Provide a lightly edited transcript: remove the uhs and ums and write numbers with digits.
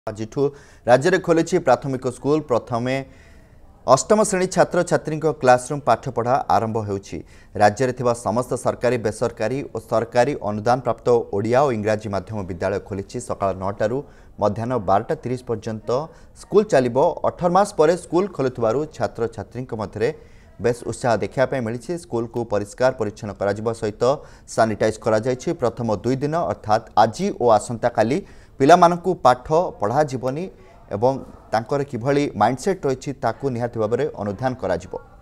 आज राज्य में खोली प्राथमिक स्कूल प्रथमे अष्टम श्रेणी छात्र छात्री क्लासरूम पाठपढ़ा आरंभ होउछि। राज्य में समस्त सरकारी बेसरकारी और सरकारी अनुदान प्राप्त ओडिया और इंग्राजी माध्यम विद्यालय खोली सकाल 9 मध्याह्न 12:30 पर्यंत स्कूल चलिबो। 18 मास पर स्कूल खोलुथिबारु छात्र छात्री मध्य बेस उत्साह देखा मिली। स्कूल को परिष्कार परिच्छन्न करा सहित सानिटाइज करा जायछि। प्रथम 2 दिन अर्थात आज और आसंता काली पिलामानंकु पाठ पढ़ा जीवनी एवं तांकर किभली माइंडसेट रही निहाती भाव में अनुधान करा जिवो।